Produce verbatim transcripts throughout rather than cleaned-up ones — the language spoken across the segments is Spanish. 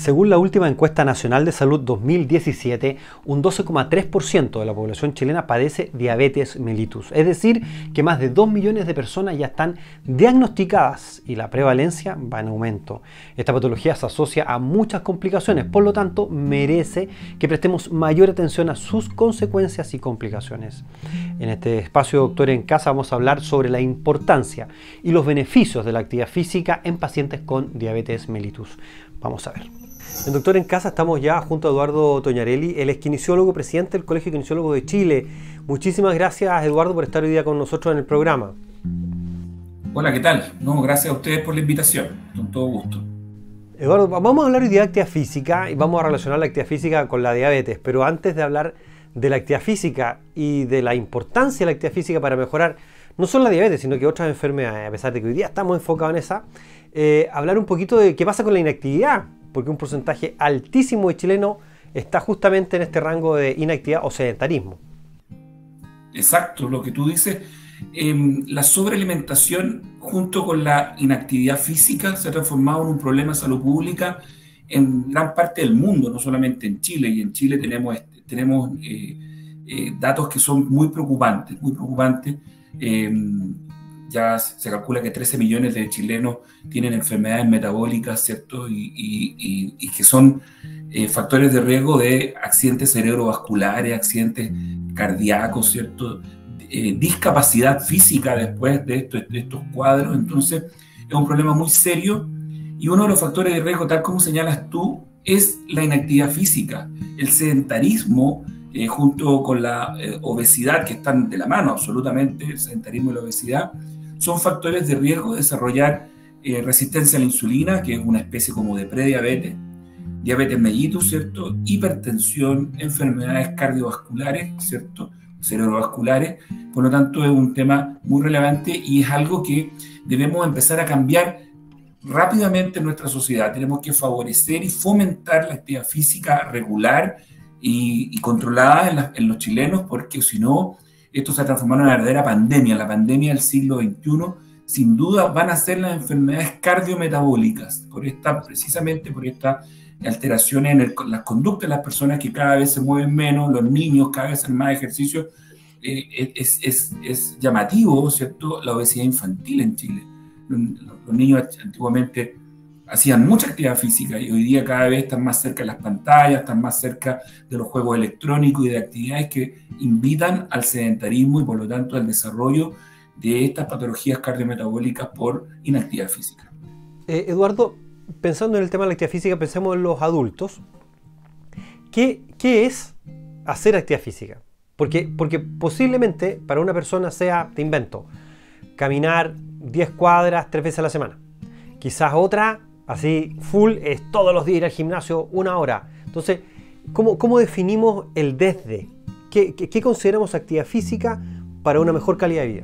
Según la última encuesta nacional de salud dos mil diecisiete, un doce coma tres por ciento de la población chilena padece diabetes mellitus. Es decir, que más de dos millones de personas ya están diagnosticadas y la prevalencia va en aumento. Esta patología se asocia a muchas complicaciones, por lo tanto merece que prestemos mayor atención a sus consecuencias y complicaciones. En este espacio Doctor en Casa vamos a hablar sobre la importancia y los beneficios de la actividad física en pacientes con diabetes mellitus. Vamos a ver. En Doctor en Casa estamos ya junto a Eduardo Toñarelli, él es kinesiólogo, presidente del Colegio de Kinesiólogos de Chile. Muchísimas gracias, Eduardo, por estar hoy día con nosotros en el programa. Hola, ¿qué tal? No, gracias a ustedes por la invitación, con todo gusto. Eduardo, vamos a hablar hoy de actividad física y vamos a relacionar la actividad física con la diabetes, pero antes de hablar de la actividad física y de la importancia de la actividad física para mejorar no solo la diabetes, sino que otras enfermedades, a pesar de que hoy día estamos enfocados en esa, eh, hablar un poquito de qué pasa con la inactividad, porque un porcentaje altísimo de chilenos está justamente en este rango de inactividad o sedentarismo. Exacto, lo que tú dices, eh, la sobrealimentación junto con la inactividad física se ha transformado en un problema de salud pública en gran parte del mundo, no solamente en Chile, y en Chile tenemos, tenemos eh, eh, datos que son muy preocupantes, muy preocupantes. Eh, ya se calcula que trece millones de chilenos tienen enfermedades metabólicas, ¿cierto? Y, y, y, y que son eh, factores de riesgo de accidentes cerebrovasculares, accidentes cardíacos, ¿cierto? Eh, discapacidad física después de, esto, de estos cuadros. Entonces, es un problema muy serio y uno de los factores de riesgo, tal como señalas tú, es la inactividad física, el sedentarismo, eh, junto con la eh, obesidad, que están de la mano absolutamente, el sedentarismo y la obesidad, son factores de riesgo de desarrollar eh, resistencia a la insulina, que es una especie como de prediabetes, diabetes mellitus, ¿cierto? Hipertensión, enfermedades cardiovasculares, ¿cierto? Cerebrovasculares. Por lo tanto, es un tema muy relevante y es algo que debemos empezar a cambiar rápidamente en nuestra sociedad. Tenemos que favorecer y fomentar la actividad física regular y, y controlada en, la, en los chilenos, porque si no, esto se ha transformado en una verdadera pandemia. La pandemia del siglo veintiuno, sin duda, van a ser las enfermedades cardiometabólicas, por esta, precisamente por estas alteraciones en el, las conductas de las personas que cada vez se mueven menos, los niños cada vez hacen más ejercicio. Eh, es, es, es llamativo, ¿cierto?, la obesidad infantil en Chile. Los, los niños antiguamente hacían mucha actividad física y hoy día cada vez están más cerca de las pantallas, están más cerca de los juegos electrónicos y de actividades que invitan al sedentarismo y por lo tanto al desarrollo de estas patologías cardiometabólicas por inactividad física. Eh, Eduardo, pensando en el tema de la actividad física, pensemos en los adultos. ¿Qué, qué es hacer actividad física? Porque, porque posiblemente para una persona sea, te invento, caminar diez cuadras tres veces a la semana. Quizás otra, así full, es todos los días ir al gimnasio una hora. Entonces, ¿cómo, cómo definimos el desde? ¿Qué, qué, ¿Qué consideramos actividad física para una mejor calidad de vida?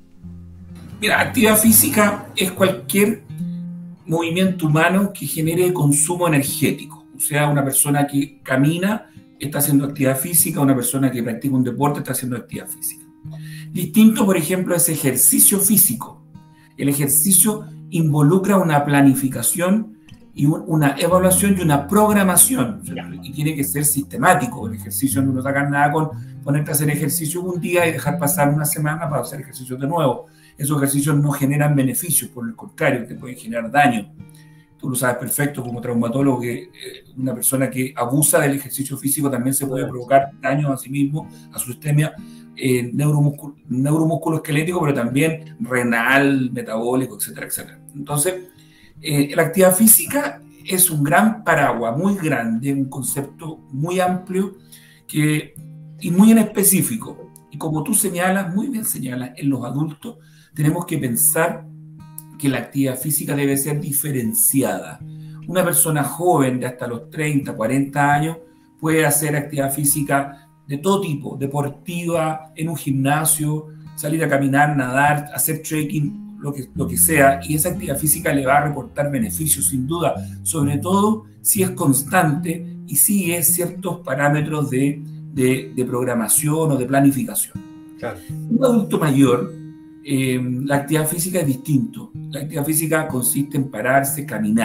Mira, actividad física es cualquier movimiento humano que genere consumo energético. O sea, una persona que camina está haciendo actividad física, una persona que practica un deporte está haciendo actividad física. Distinto, por ejemplo, es ejercicio físico. El ejercicio involucra una planificación y un, una evaluación y una programación, ¿cierto? Y tiene que ser sistemático. El ejercicio no nos saca nada con ponerte a hacer ejercicio un día y dejar pasar una semana para hacer ejercicio de nuevo. Esos ejercicios no generan beneficios, por el contrario, te pueden generar daño. Tú lo sabes perfecto como traumatólogo, que eh, una persona que abusa del ejercicio físico también se puede provocar daño a sí mismo, a su sistema eh, neuromuscul neuromusculoesquelético, pero también renal, metabólico, etcétera, etcétera. Entonces, eh, la actividad física es un gran paraguas, muy grande, un concepto muy amplio que, y muy en específico. Y como tú señalas, muy bien señalas, en los adultos tenemos que pensar que la actividad física debe ser diferenciada. Una persona joven de hasta los treinta, cuarenta años puede hacer actividad física de todo tipo, deportiva, en un gimnasio, salir a caminar, nadar, hacer trekking, lo que, lo que sea, y esa actividad física le va a reportar beneficios sin duda, sobre todo si es constante y sigue ciertos parámetros de, de, de programación o de planificación. Claro. Un adulto mayor, eh, la actividad física es distinto. La actividad física consiste en pararse, caminar,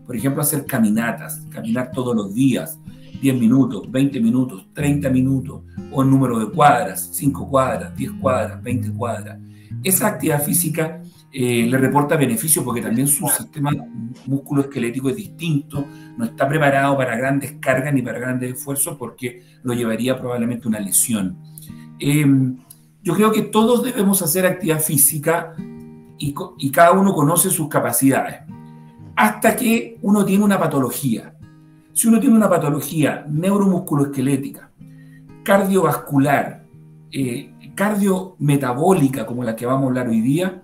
Por ejemplo, hacer caminatas, caminar todos los días, diez minutos, veinte minutos, treinta minutos, o el número de cuadras, cinco cuadras, diez cuadras, veinte cuadras. Esa actividad física eh, le reporta beneficios porque también su sistema musculoesquelético es distinto, no está preparado para grandes cargas ni para grandes esfuerzos porque lo llevaría probablemente a una lesión. Eh, yo creo que todos debemos hacer actividad física y, y cada uno conoce sus capacidades, hasta que uno tiene una patología. Si uno tiene una patología neuromusculoesquelética, cardiovascular, eh, cardiometabólica, como la que vamos a hablar hoy día,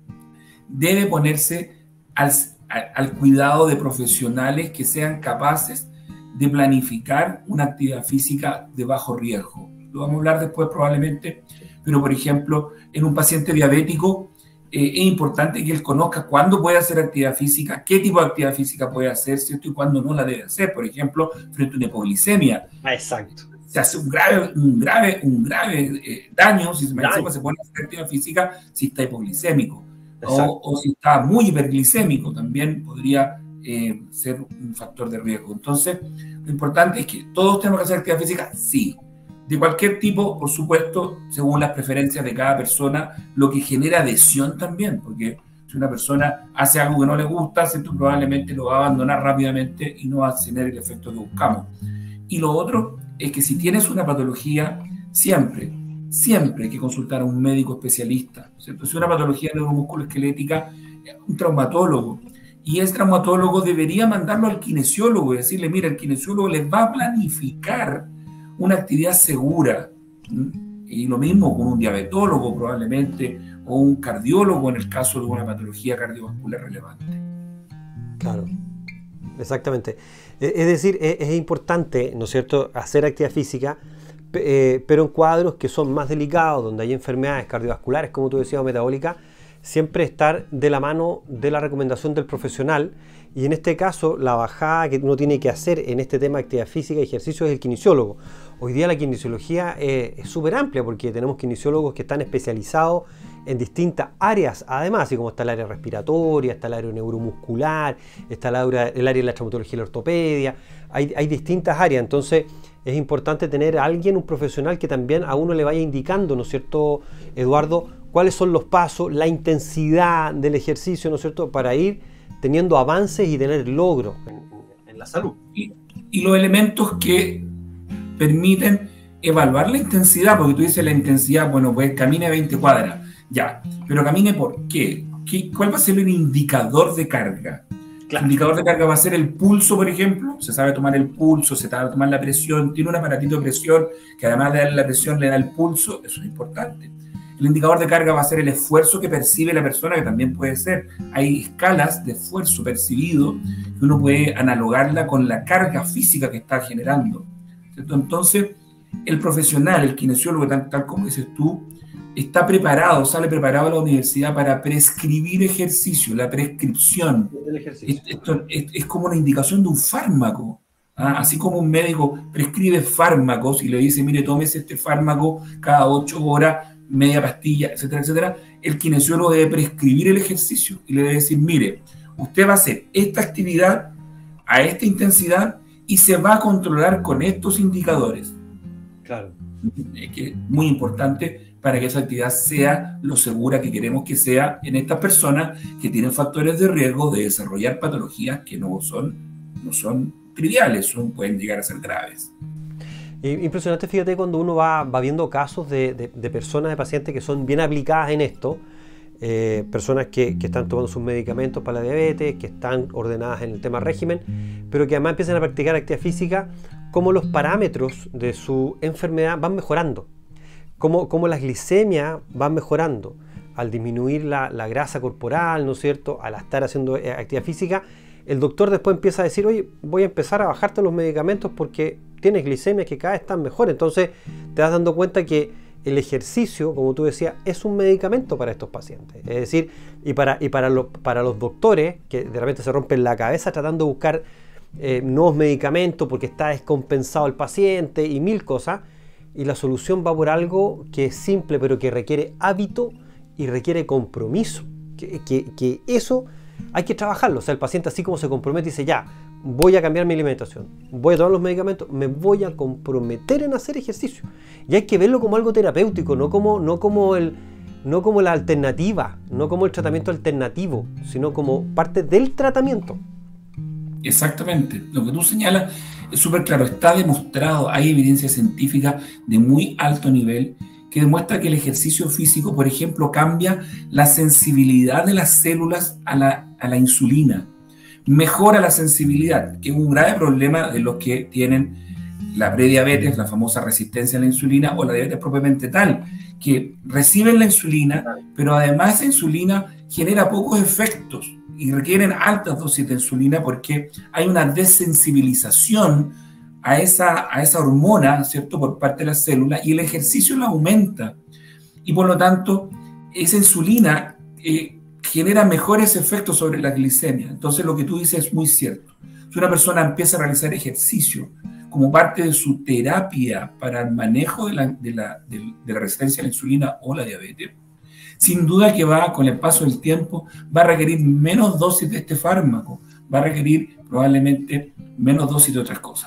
debe ponerse al, al cuidado de profesionales que sean capaces de planificar una actividad física de bajo riesgo. Lo vamos a hablar después probablemente, pero por ejemplo, en un paciente diabético, Eh, es importante que él conozca cuándo puede hacer actividad física, qué tipo de actividad física puede hacer, ¿cierto? Y cuándo no la debe hacer. Por ejemplo, frente a una hipoglicemia. Exacto. Se hace un grave, un grave, un grave eh, daño si se, daño. se pone a hacer actividad física si está hipoglicémico. O, o si está muy hiperglicémico, también podría eh, ser un factor de riesgo. Entonces, lo importante es que todos tenemos que hacer actividad física, sí. De cualquier tipo, por supuesto, según las preferencias de cada persona, lo que genera adhesión también, porque si una persona hace algo que no le gusta, ¿cierto? Probablemente lo va a abandonar rápidamente y no va a tener el efecto que buscamos. Y lo otro es que si tienes una patología, siempre, siempre hay que consultar a un médico especialista, ¿cierto? Si una patología neuromusculoesquelética, un traumatólogo, y el traumatólogo debería mandarlo al kinesiólogo y decirle, mira, el kinesiólogo les va a planificar una actividad segura, y lo mismo con un diabetólogo probablemente, o un cardiólogo en el caso de una patología cardiovascular relevante. Claro, exactamente. Es decir, es importante, ¿no es cierto?, hacer actividad física, pero en cuadros que son más delicados, donde hay enfermedades cardiovasculares, como tú decías, o metabólicas, siempre estar de la mano de la recomendación del profesional. Y en este caso, la bajada que uno tiene que hacer en este tema de actividad física y ejercicio es el kinesiólogo. Hoy día la kinesiología eh, es súper amplia porque tenemos kinesiólogos que están especializados en distintas áreas, además, y como está el área respiratoria, está el área neuromuscular, está el área, el área de la traumatología y la ortopedia, hay, hay distintas áreas. Entonces es importante tener a alguien, un profesional que también a uno le vaya indicando, ¿no es cierto, Eduardo?, cuáles son los pasos, la intensidad del ejercicio, ¿no es cierto?, para ir teniendo avances y tener logros en, en la salud. Y, y los elementos que permiten evaluar la intensidad, porque tú dices la intensidad, bueno, pues camine veinte cuadras, ya, pero camine ¿por qué? ¿Qué ¿Cuál va a ser el indicador de carga? Claro. El indicador de carga va a ser el pulso, por ejemplo, se sabe tomar el pulso, se sabe tomar la presión, tiene un aparatito de presión que además de darle la presión le da el pulso, eso es importante. El indicador de carga va a ser el esfuerzo que percibe la persona, que también puede ser. Hay escalas de esfuerzo percibido que uno puede analogarla con la carga física que está generando, ¿cierto? Entonces, el profesional, el kinesiólogo, tal, tal como dices tú, está preparado, sale preparado a la universidad para prescribir ejercicio, la prescripción. El ejercicio. Es, esto, es, es como una indicación de un fármaco. ¿Ah? Así como un médico prescribe fármacos y le dice, mire, tómese este fármaco cada ocho horas, media pastilla, etcétera, etcétera, el kinesiólogo debe prescribir el ejercicio y le debe decir, mire, usted va a hacer esta actividad a esta intensidad y se va a controlar con estos indicadores. Claro. Es que es muy importante para que esa actividad sea lo segura que queremos que sea en estas personas que tienen factores de riesgo de desarrollar patologías que no son, no son triviales, son, pueden llegar a ser graves. Impresionante, fíjate, cuando uno va, va viendo casos de, de, de personas, de pacientes que son bien aplicadas en esto, eh, personas que, que están tomando sus medicamentos para la diabetes, que están ordenadas en el tema régimen, pero que además empiezan a practicar actividad física, cómo los parámetros de su enfermedad van mejorando, cómo, cómo las glicemias van mejorando al disminuir la, la grasa corporal, ¿no es cierto?, al estar haciendo actividad física. El doctor después empieza a decir, oye, voy a empezar a bajarte los medicamentos porque tienes glicemias que cada vez están mejor. Entonces te vas dando cuenta que el ejercicio, como tú decías, es un medicamento para estos pacientes. Es decir, y para, y para, lo, para los doctores que de repente se rompen la cabeza tratando de buscar eh, nuevos medicamentos porque está descompensado el paciente y mil cosas, y la solución va por algo que es simple pero que requiere hábito y requiere compromiso. Que, que, que eso hay que trabajarlo. O sea, el paciente así como se compromete y dice, ya, voy a cambiar mi alimentación, voy a tomar los medicamentos, me voy a comprometer en hacer ejercicio. Y hay que verlo como algo terapéutico, no como, no como, el, no como la alternativa, no como el tratamiento alternativo, sino como parte del tratamiento. Exactamente. Lo que tú señalas es súper claro. Está demostrado, hay evidencia científica de muy alto nivel que demuestra que el ejercicio físico, por ejemplo, cambia la sensibilidad de las células a la, a la insulina. Mejora la sensibilidad, que es un grave problema de los que tienen la prediabetes, la famosa resistencia a la insulina, o la diabetes propiamente tal, que reciben la insulina, pero además esa insulina genera pocos efectos y requieren altas dosis de insulina porque hay una desensibilización a esa, a esa hormona, ¿cierto?, por parte de las células, y el ejercicio la aumenta. Y por lo tanto, esa insulina eh, genera mejores efectos sobre la glicemia. Entonces, lo que tú dices es muy cierto. Si una persona empieza a realizar ejercicio como parte de su terapia para el manejo de la, de la, de, de la resistencia a la insulina o la diabetes, sin duda que va, con el paso del tiempo, va a requerir menos dosis de este fármaco, va a requerir probablemente menos dosis de otras cosas.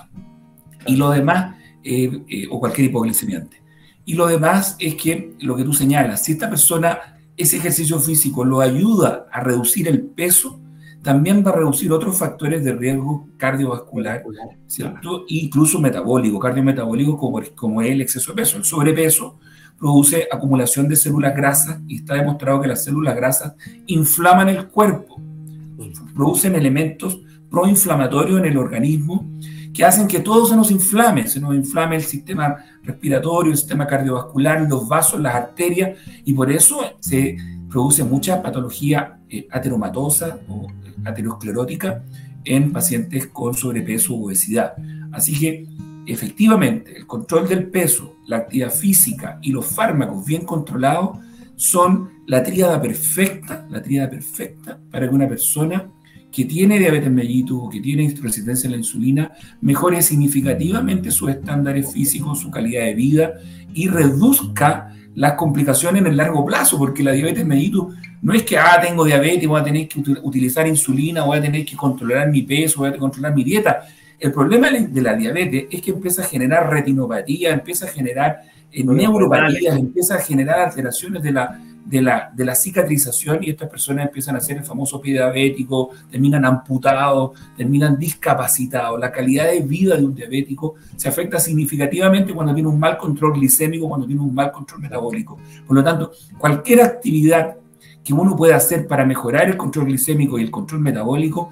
Y lo demás, eh, eh, o cualquier hipoglicemiante. Y lo demás es que, lo que tú señalas, si esta persona, ese ejercicio físico lo ayuda a reducir el peso, también va a reducir otros factores de riesgo cardiovascular, ¿cierto? Incluso metabólico, cardiometabólico, como, como es el exceso de peso. El sobrepeso produce acumulación de células grasas y está demostrado que las células grasas inflaman el cuerpo, producen elementos proinflamatorios en el organismo que hacen que todo se nos inflame, se nos inflame el sistema respiratorio, el sistema cardiovascular, los vasos, las arterias, y por eso se produce mucha patología eh, ateromatosa o aterosclerótica en pacientes con sobrepeso u obesidad. Así que, efectivamente, el control del peso, la actividad física y los fármacos bien controlados son la tríada perfecta, la tríada perfecta para que una persona que tiene diabetes mellitus o que tiene resistencia a la insulina mejore significativamente sus estándares físicos, su calidad de vida y reduzca las complicaciones en el largo plazo, porque la diabetes mellitus no es que, ah, tengo diabetes, voy a tener que utilizar insulina, voy a tener que controlar mi peso, voy a controlar mi dieta. El problema de la diabetes es que empieza a generar retinopatía, empieza a generar eh, neuropatías, empieza a generar alteraciones de la, de, la, de la cicatrización, y estas personas empiezan a hacer el famoso pie diabético, terminan amputados, terminan discapacitados. La calidad de vida de un diabético se afecta significativamente cuando tiene un mal control glicémico, cuando tiene un mal control metabólico. Por lo tanto, cualquier actividad que uno pueda hacer para mejorar el control glicémico y el control metabólico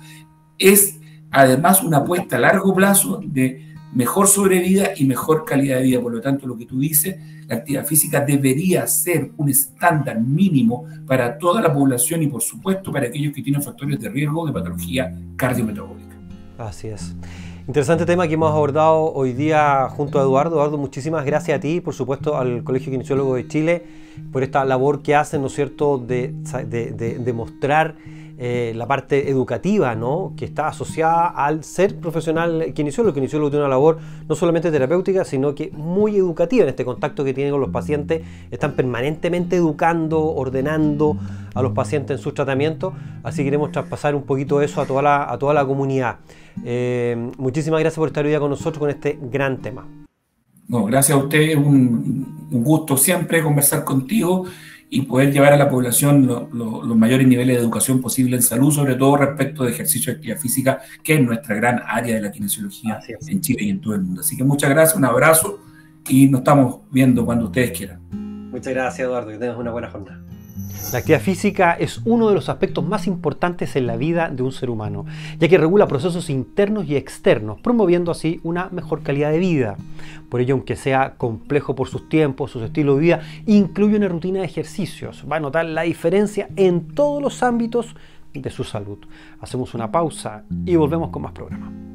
es además una apuesta a largo plazo de mejor sobrevida y mejor calidad de vida. Por lo tanto, lo que tú dices, la actividad física debería ser un estándar mínimo para toda la población y, por supuesto, para aquellos que tienen factores de riesgo de patología cardiometabólica. Así es. Interesante tema que hemos abordado hoy día junto a Eduardo. Eduardo, muchísimas gracias a ti, por supuesto, al Colegio Kinesiólogo de Chile, por esta labor que hacen, ¿no es cierto?, de, de, de, de mostrar Eh, la parte educativa, ¿no?, que está asociada al ser profesional kinesiólogo. El kinesiólogo tiene una labor no solamente terapéutica, sino que muy educativa en este contacto que tiene con los pacientes. Están permanentemente educando, ordenando a los pacientes en sus tratamientos, así que queremos traspasar un poquito eso a toda la, a toda la comunidad. Eh, muchísimas gracias por estar hoy día con nosotros con este gran tema. No, gracias a usted, es un, un gusto siempre conversar contigo y poder llevar a la población lo, lo, los mayores niveles de educación posible en salud, sobre todo respecto de ejercicio de actividad física, que es nuestra gran área de la kinesiología en Chile y en todo el mundo. Así que muchas gracias, un abrazo y nos estamos viendo cuando ustedes quieran. Muchas gracias, Eduardo, que tengas una buena jornada. La actividad física es uno de los aspectos más importantes en la vida de un ser humano, ya que regula procesos internos y externos, promoviendo así una mejor calidad de vida. Por ello, aunque sea complejo por sus tiempos, sus estilos de vida, incluye una rutina de ejercicios. Va a notar la diferencia en todos los ámbitos de su salud. Hacemos una pausa y volvemos con más programa.